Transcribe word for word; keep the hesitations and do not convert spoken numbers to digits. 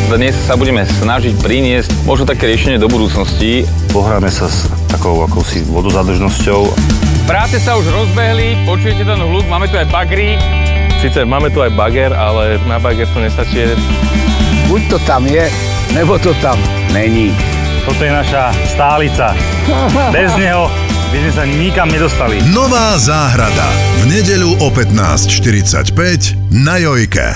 Dnes sa budeme snažiť priniesť možno také riešenie do budúcnosti. Pohráme sa s takou akousi vodozádržnosťou. Práce sa už rozbehli, počujete ten hluk, máme tu aj bagry. Sice máme tu aj bager, ale na bager to nestačí. Buď to tam je, nebo to tam není. Toto je naša stálica. Bez neho by sme sa nikam nedostali. Nová záhrada. V nedeľu o pätnásť štyridsaťpäť na Jojke.